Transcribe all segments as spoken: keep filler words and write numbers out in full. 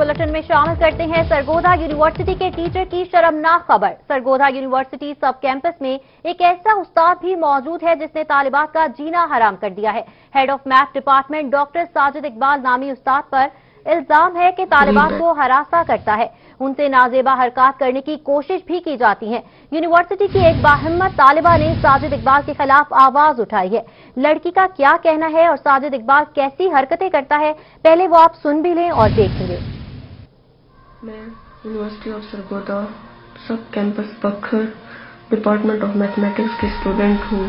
Bulletin में शामिल करते हैं सरगोधा यूनिवर्सिटी के टीचर की शर्मनाक खबर। सरगोधा यूनिवर्सिटी सब कैंपस में एक ऐसा उस्ताद भी मौजूद है जिसने तालिबात का जीना हराम कर दिया है। Head of math department doctor Sajid Iqbal नामी उस्ताद पर इल्जाम है कि तालिबात को हरासा करता है, उनसे नाजेबा हरकत करने की कोशिश भी की जाती है। यूनिवर्सिटी की एक बाहिम्मत तालिबा ने साजिद इकबाल के खिलाफ आवाज उठाई है। लड़की का क्या कहना है और साजिद इकबाल कैसी हरकतें करता है, पहले वो आप सुन भी लें और देख भी लें। मैं university of Sargodha sub campus Bhakkar department of mathematics की स्टूडेंट हूँ।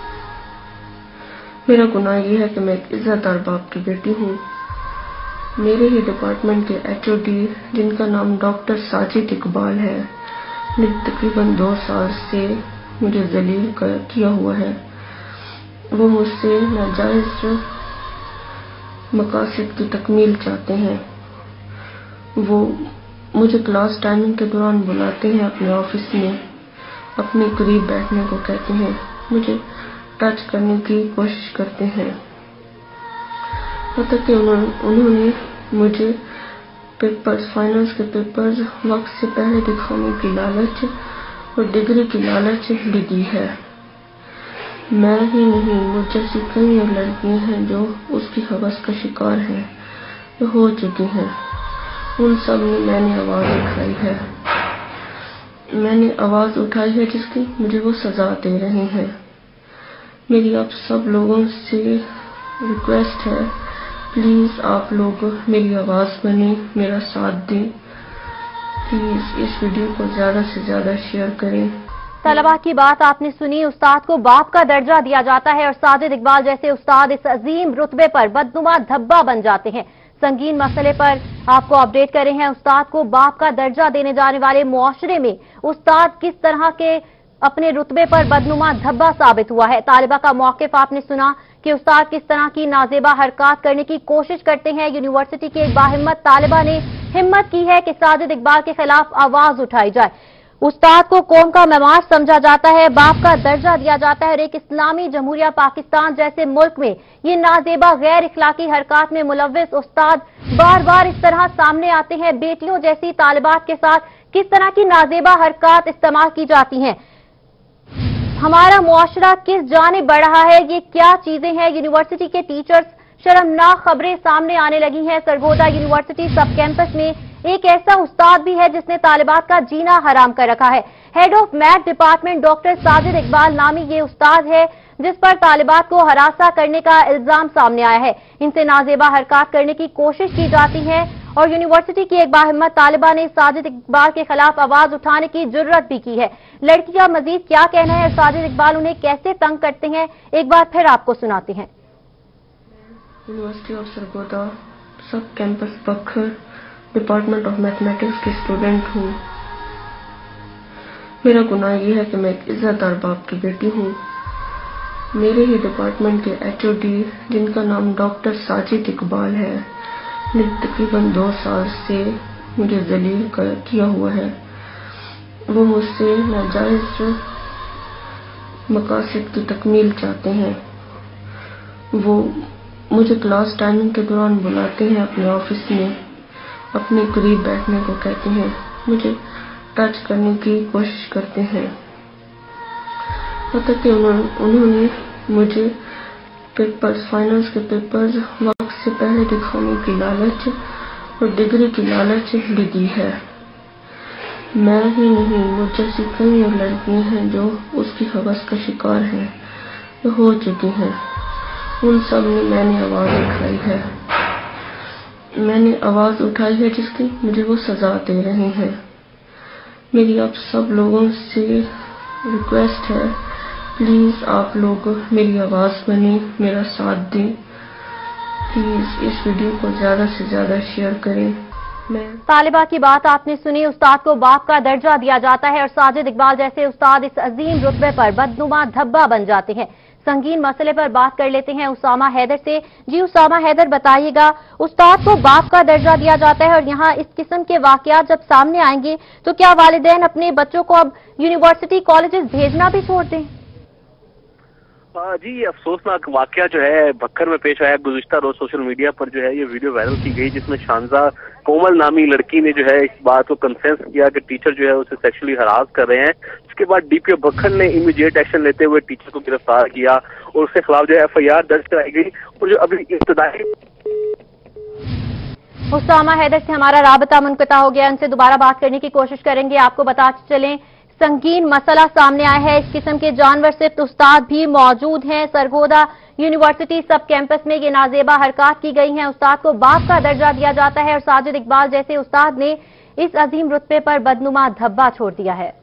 मेरा गुनाह यह है कि मैं एक इज्जतदार बाप की बेटी हूँ। मेरे ही डिपार्टमेंट के एच ओ डी जिनका नाम डॉक्टर साजिद इकबाल है ने तकरीबन दो साल से मुझे जलील किया हुआ है। वो मुझसे नाजायज मकासद की तकमील चाहते हैं। वो मुझे क्लास टाइमिंग के दौरान बुलाते हैं अपने ऑफिस में, अपने करीब बैठने को कहते हैं, मुझे टच करने की कोशिश करते हैं। तक कि उन्होंने, उन्होंने मुझे पेपर्स फाइनेंस के पेपर्स वक्त से पहले दिखाने की लालच और डिग्री की लालच भी दी है। मैं ही नहीं, मुझ जैसी कई और लड़कियां हैं जो उसकी हवस का शिकार हैं, जो हो चुकी हैं। उन सब ने मैंने आवाज उठाई है मैंने आवाज उठाई है जिसकी मुझे वो सजा दे रहे हैं। मेरी आप सब लोगों से रिक्वेस्ट है, प्लीज आप लोग मेरी आवाज बने, मेरा साथ दें। प्लीज इस वीडियो को ज्यादा से ज्यादा शेयर करें। तलबा की बात आपने सुनी। उस्ताद को बाप का दर्जा दिया जाता है और साजिद इकबाल जैसे उस्ताद इस अजीम रुतबे पर बदनुमा धब्बा बन जाते हैं। संगीन मसले पर आपको अपडेट कर रहे हैं। उस्ताद को बाप का दर्जा देने जाने वाले मुआशरे में उस्ताद किस तरह के अपने रुतबे पर बदनुमा धब्बा साबित हुआ है। तालिबा का मौकिफ आपने सुना कि उस्ताद किस तरह की नाजेबा हरकत करने की कोशिश करते हैं। यूनिवर्सिटी की एक बाहिम्मत तालिबा ने हिम्मत की है कि साजिद इकबाल के खिलाफ आवाज उठाई जाए। उस्ताद को कौम का मेमार समझा जाता है, बाप का दर्जा दिया जाता है और एक इस्लामी जमहूरिया पाकिस्तान जैसे मुल्क में ये नाजेबा गैर इखलाकी हरकत में मुलव्विस उस्ताद बार बार इस तरह सामने आते हैं। बेटियों जैसी तालिबात के साथ किस तरह की नाजेबा हरकत इस्तेमाल की जाती हैं, हमारा मुआशरा किस जानिब बढ़ रहा है, ये क्या चीजें हैं। यूनिवर्सिटी के टीचर्स शर्मनाक खबरें सामने आने लगी हैं। सरगोधा यूनिवर्सिटी सब कैंपस में एक ऐसा उस्ताद भी है जिसने तालिबात का जीना हराम कर रखा है। Head of math department doctor Sajid Iqbal नामी ये उस्ताद है जिस पर तालिबात को हरासा करने का इल्जाम सामने आया है। इनसे नाजेबा हरकत करने की कोशिश की जाती है और यूनिवर्सिटी की एक बाहिम्मत तालिबा ने साजिद इकबाल के खिलाफ आवाज उठाने की जुर्रत भी की है। लड़की का मजीद क्या कहना है और साजिद इकबाल उन्हें कैसे तंग करते हैं, एक बार फिर आपको सुनाते हैं। University of Sargodha sub campus Bhakkar department of mathematics की स्टूडेंट हूँ। मेरा गुनाह यह है कि मैं एक इज्जतदार बाप की बेटी हूँ। मेरे ही डिपार्टमेंट के एच ओ डी जिनका नाम डॉक्टर साजिद इकबाल है ने तकरीबन दो साल से मुझे जलील किया हुआ है। वो मुझसे नाजायज मकासद की तकमील चाहते हैं। वो मुझे क्लास टाइमिंग के दौरान बुलाते हैं अपने ऑफिस में, अपने करीब बैठने को कहते हैं, मुझे टच करने की कोशिश करते हैं। तक कि उन्होंने, उन्होंने मुझे पेपर्स फाइनेंस के पेपर्स वक्त से पहले दिखाने की लालच और डिग्री की लालच भी दी है। मैं ही नहीं, मुझ जैसी कई और लड़कियां हैं जो उसकी हवस का शिकार हैं, जो हो चुकी हैं। उन सब ने मैंने आवाज उठाई है मैंने आवाज उठाई है जिसकी मुझे वो सजा दे रहे हैं। मेरी आप सब लोगों से रिक्वेस्ट है, प्लीज आप लोग मेरी आवाज बने, मेरा साथ दें। प्लीज इस वीडियो को ज्यादा से ज्यादा शेयर करें। मैं तालिबा की बात आपने सुनी। उस्ताद को बाप का दर्जा दिया जाता है और साजिद इकबाल जैसे उस्ताद इस अजीम रुतबे पर बदनुमा धब्बा बन जाते हैं। संगीन मसले पर बात कर लेते हैं उसामा हैदर से। जी उसामा हैदर, बताइएगा, उस्ताद को बाप का दर्जा दिया जाता है और यहाँ इस किस्म के वाकयात जब सामने आएंगे तो क्या वालिदैन अपने बच्चों को अब यूनिवर्सिटी कॉलेजेस भेजना भी छोड़ दें? جی یہ افسوسناک واقعہ جو ہے بکھر میں پیش آیا گزشتہ روز سوشل میڈیا پر جو ہے یہ ویڈیو وائرل کی گئی جس میں شانزہ کومل نامی لڑکی نے جو ہے اس بات کو کنفیس کیا کہ ٹیچر جو ہے اسے سیکشولی ہراس کر رہے ہیں۔ اس کے بعد ڈی پی او بکھر نے امیڈیٹ ایکشن لیتے ہوئے ٹیچر کو گرفتار کیا اور اس کے خلاف جو ہے ایف آئی آر درج کرائی گئی اور جو ابھی ابتدائی اسامہ حیدر سے ہمارا رابطہ منقطع ہو گیا، ان سے دوبارہ بات کرنے کی کوشش کریں گے۔ آپ کو بتاتے چلیں سنگین مسئلہ سامنے آیا ہے، اس قسم کے جانور صرف استاد بھی موجود ہیں۔ سرگودا یونیورسٹی سب کیمپس میں یہ نازیبا حرکات کی گئی ہیں، استاد کو باپ کا درجہ دیا جاتا ہے اور ساجد اقبال جیسے استاد نے اس عظیم رتبے پر بدنما دھبا چھوڑ دیا ہے۔